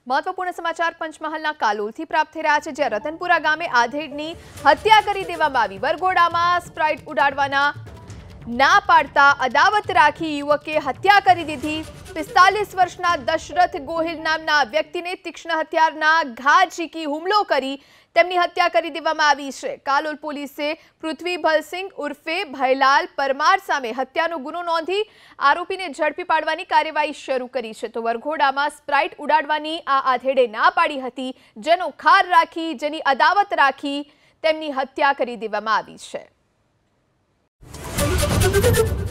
महत्वपूर्ण समाचार पंचमहालના કાલોલથી પ્રાપ્ત થઈ રહ્યા છે, જ્યાં રતનપુરા ગામે આધેડની હત્યા કરી દેવામાં આવી। વરઘોડામાં સ્પ્રાઇટ ઉડાડવાના ના પાડતા અદાવત રાખી યુવકે હત્યા કરી દીધી। 45 વર્ષના દશરથ ગોહિલ નામના વ્યક્તિને તીક્ષ્ણ હથિયારના ઘા ઝીકી હુમલો કરી તેમની હત્યા કરી દેવામાં આવી છે। કાલોલ પોલીસે પૃથ્વી ભલસિંહ ઉર્ફે ભયલાલ પરમાર સામે હત્યાનો ગુનો નોંધી આરોપીને ઝડપી પાડવાની કાર્યવાહી શરૂ કરી છે। તો વરઘોડામાં સ્પ્રાઇટ ઉડાડવાની આ આધેડે ના પાડી હતી, જેનો ખાર રાખી, જેની અદાવત રાખી તેમની હત્યા કરી દેવામાં આવી છે।